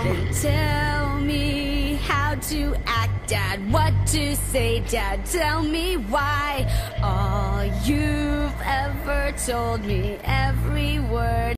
Then tell me how to act, Dad. What to say, Dad. Tell me why. All you've ever told me, every word